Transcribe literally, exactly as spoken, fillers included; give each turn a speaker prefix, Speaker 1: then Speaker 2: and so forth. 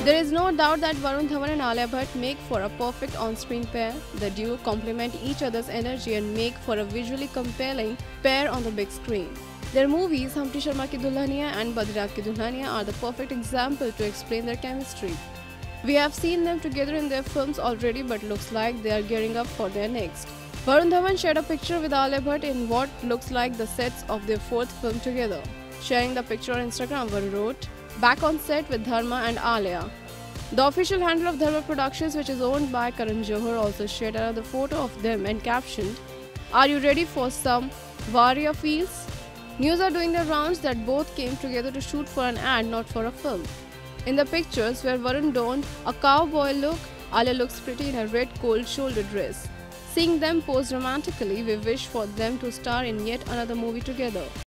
Speaker 1: There is no doubt that Varun Dhawan and Alia Bhatt make for a perfect on-screen pair. The duo complement each other's energy and make for a visually compelling pair on the big screen. Their movies Humpty Sharma Ki Dulhaniya and Badrinath Ki Dulhaniya are the perfect example to explain their chemistry. We have seen them together in their films already, but looks like they are gearing up for their next. Varun Dhawan shared a picture with Alia Bhatt in what looks like the sets of their fourth film together. Sharing the picture on Instagram, Varun wrote, "Back on set with Dharma and Alia." The official handle of Dharma Productions, which is owned by Karan Johar, also shared another photo of them and captioned, "Are you ready for some Warrior feels?" News are doing the rounds that both came together to shoot for an ad, not for a film. In the pictures where Varun donned a cowboy look, Alia looks pretty in a red cold shoulder dress. Seeing them pose romantically, we wish for them to star in yet another movie together.